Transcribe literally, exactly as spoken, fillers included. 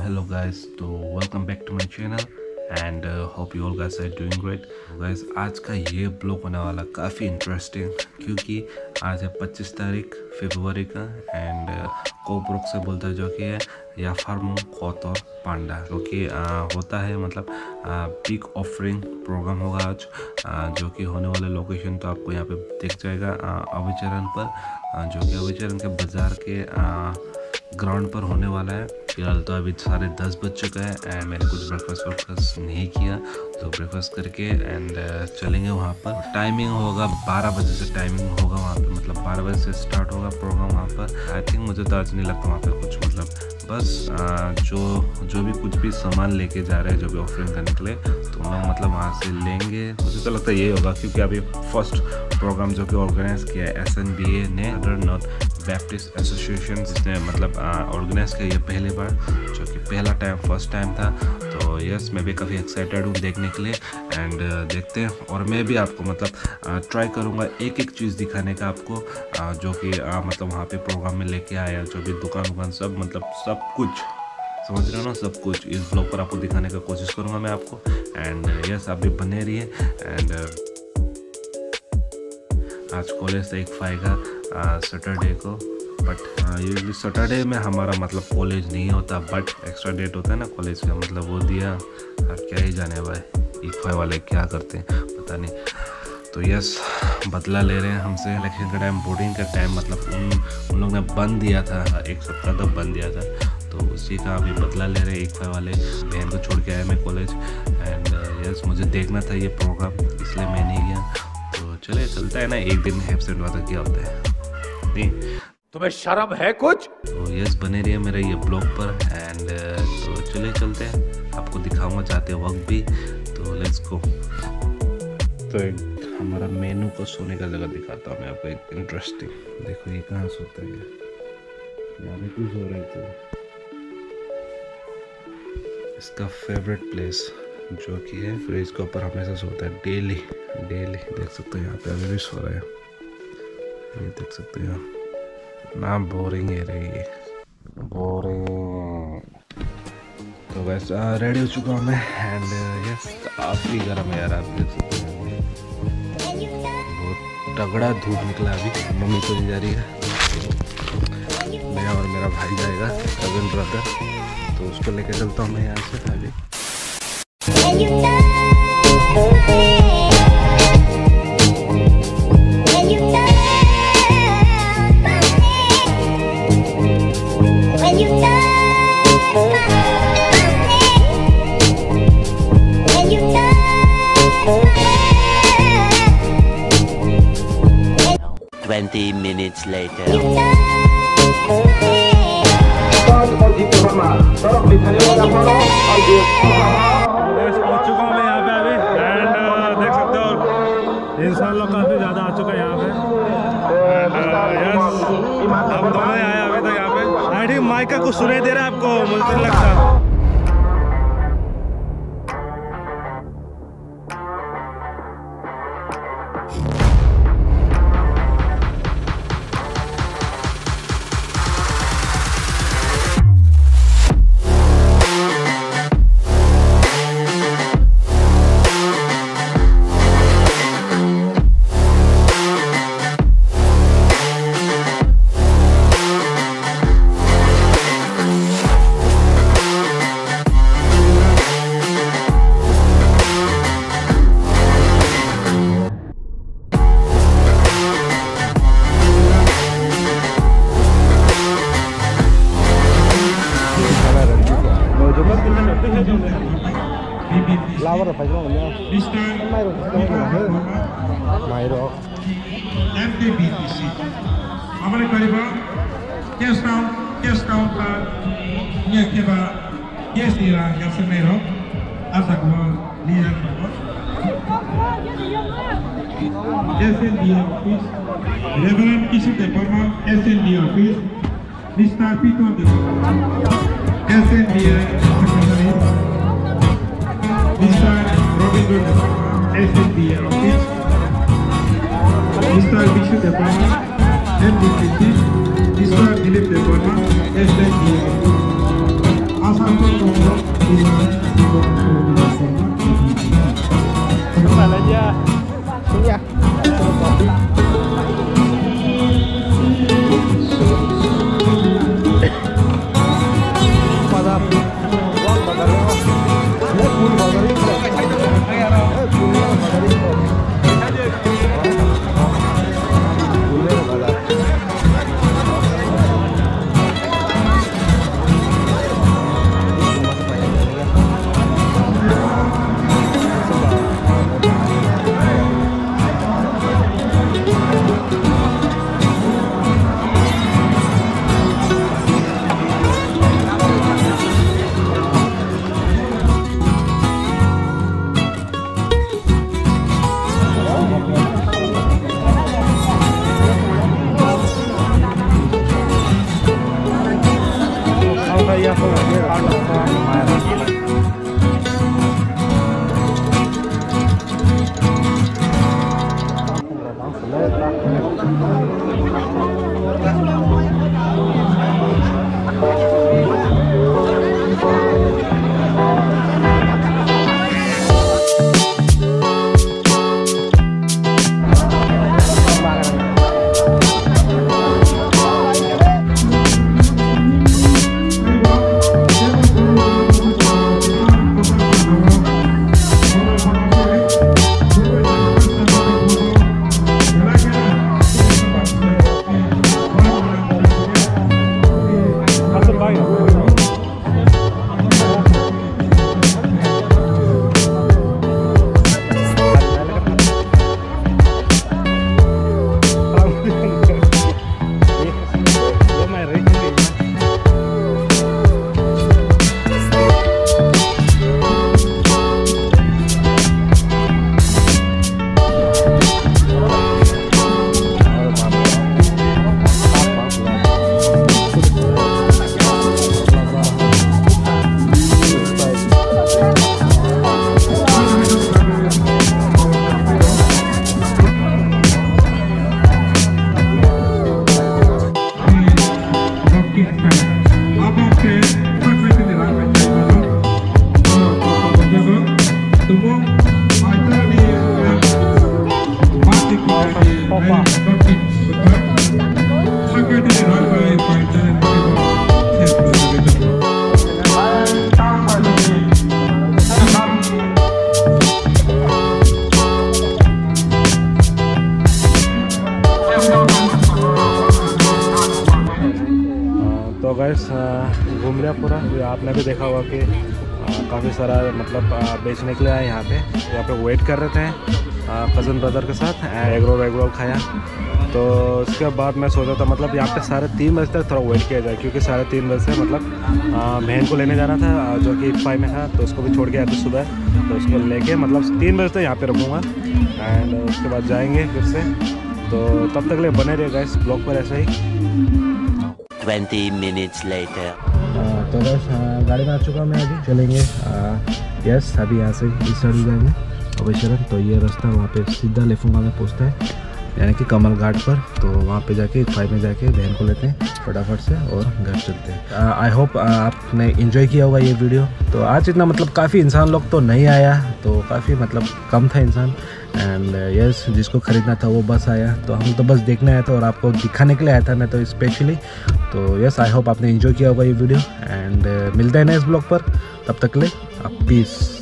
hello guys, तो welcome back to my channel and uh, hope you all guys are doing great. guys आज का ये blog होने वाला काफ़ी इंटरेस्टिंग क्योंकि आज है पच्चीस तारीख फरवरी का एंड कोब्रोक से बोलता है जो कि है या फार्मो कोतोर पांडा जो कि होता है मतलब बिग ऑफरिंग प्रोग्राम होगा आज आ, जो कि होने वाले लोकेशन तो आपको यहाँ पे दिख जाएगा अभिचरण पर आ, जो कि अभिचरण के बाज़ार के आ, ग्राउंड पर होने वाला है। फिलहाल तो अभी साढ़े दस बज चुका है एंड मैंने कुछ ब्रेकफास्ट वेकफास्ट नहीं किया तो ब्रेकफास्ट करके एंड चलेंगे वहाँ पर। टाइमिंग होगा बारह बजे से टाइमिंग होगा वहाँ पे, मतलब बारह बजे से स्टार्ट होगा प्रोग्राम वहाँ पर। आई थिंक मुझे तो आज नहीं लगता वहाँ पे कुछ मतलब बस आ, जो जो भी कुछ भी सामान लेके जा रहे हैं जो भी ऑफरिंग करने के लिए तो हम लोग मतलब वहाँ से लेंगे। मुझे तो लगता है ये होगा क्योंकि अभी फर्स्ट प्रोग्राम जो कि ऑर्गेनाइज किया है एस एन बी ए ने अदर नॉर्थ बैप्टिस्ट एसोसिएशन जिसने मतलब ऑर्गेनाइज किया ये पहली बार जो कि पहला टाइम फर्स्ट टाइम था। तो यस मैं भी काफ़ी एक्साइटेड हूँ देखने के लिए एंड uh, देखते हैं और मैं भी आपको मतलब ट्राई uh, करूँगा एक एक चीज़ दिखाने का आपको uh, जो कि uh, मतलब वहाँ पे प्रोग्राम में लेके आया जो भी दुकान दुकान सब मतलब सब कुछ समझ रहे हो ना, सब कुछ इस ब्लॉग पर आपको दिखाने का कोशिश करूँगा मैं आपको एंड यस आप भी बने रहिए। एंड uh, आज कॉलेज एक फाएगा सैटरडे को बट यूजली सैटरडे में हमारा मतलब कॉलेज नहीं होता बट एक्स्ट्रा डेट होता है ना कॉलेज का, मतलब वो दिया। अब क्या ही जाने भाई इक्फाई वाले क्या करते हैं पता नहीं। तो यस बदला ले रहे हैं हमसे इलेक्शन का टाइम, बोर्डिंग का टाइम मतलब उन उन लोगों ने बंद दिया था, एक सप्ताह तक बंद दिया था तो उसी का अभी बदला ले रहे हैं इक्फाई वाले। बहन को छोड़ के आया मैं कॉलेज एंड यस मुझे देखना था ये प्रोग्राम इसलिए मैं नहीं गया। तो चले चलता है ना, एक दिन एब्सेंट हुआ था क्या होता है नहीं। तुम्हें शर्म है कुछ? तो यस बने रहिए मेरे ये ब्लॉग पर एंड तो चले चलते हैं, आपको दिखाऊंगा चाहते वक्त भी। तो लेट्स गो। तो एक हमारा मेनू को सोने का जगह दिखाता हूँ मैं आपको एक इंटरेस्टिंग। देखो ये कहाँ सोता है, यहाँ पे कुछ हो रहा है तो इसका फेवरेट प्लेस जो कि है फ्रिज के ऊपर हमेशा सोता है डेली डेली। देख सकते हो यहाँ पे अभी भी सो रहा है, ये देख सकते हो ना। बोरिंग है रही है बोरिंग। तो वैसे रेडी हो चुका हूँ मैं एंड यस काफ़ी गर्म है यार, आप देख सकते हो बहुत तगड़ा धूप निकला अभी। मम्मी तो नहीं जा रही है, मैं और मेरा भाई जाएगा कजन ब्रदर, तो उसको लेके चलता हूँ मैं यहाँ से अभी। Twenty minutes later. पहुंच चुका हूँ मैं यहाँ पे अभी एंड देख सकते हो इंसान लोग काफ़ी ज़्यादा आ चुका है यहाँ पे एंड यस हम दोनों ही आए अभी तक यहाँ पे। आई थिंक माइक का कुछ सुनाई दे रहा है आपको, मुझे तो लगता। Lawan apa itu namanya? Mairo, Mairo. M D B T C. Amane kariba. Questão, questão para minha que vai gestir a Casemiro. Asa como líder do S N D office. Reverend Kisu Department S N D office. Mister Pito Department S N D secretary. Mister Robin S N D office, Mister Bishop Department, M D P T, Mister Dilip Department, S N D office. Asal तो guys घूम लिया पूरा। आपने भी देखा होगा कि काफ़ी सारा मतलब बेचने के लिए आए यहाँ पे। यहाँ पे वेट कर रहे थे कज़न ब्रदर के साथ, एग रोल एग रोल खाया। तो उसके बाद मैं सोचा था मतलब यहाँ पे साढ़े तीन बजे तक थोड़ा वेट किया जाए, क्योंकि साढ़े तीन बजे से मतलब बहन को लेने जाना था जो कि इफ्फाई में था, तो उसको भी छोड़ के आया था सुबह। तो उसको लेके मतलब तीन बजे तक यहाँ पे रुकूँगा एंड उसके बाद जाएंगे फिर से। तो तब तक ले बने रहे गाइस ब्लॉग पर ऐसे ही। twenty minutes later. तो बस गाड़ी में आ चुका मैं, अभी चलेंगे। यस अभी यहाँ से इस साइड जाएंगे अभयशरण। तो ये रास्ता वहाँ पे सीधा लेफुंगा में पहुँचता है, यानी कि कमल घाट पर। तो वहाँ पे जाके फाइव में जाके बहन को लेते हैं फटाफट से और घर चलते हैं। आई होप आपने एंजॉय किया होगा ये वीडियो। तो आज इतना मतलब काफ़ी इंसान लोग तो नहीं आया, तो काफ़ी मतलब कम था इंसान। एंड यस yes, जिसको ख़रीदना था वो बस आया, तो हम तो बस देखने आया था और आपको दिखाने के लिए आया था मैं तो स्पेशली। तो यस आई होप आपने एंजॉय किया होगा ये वीडियो एंड uh, मिलते हैं नेक्स्ट ब्लॉग पर। तब तक के लिए आप पीस।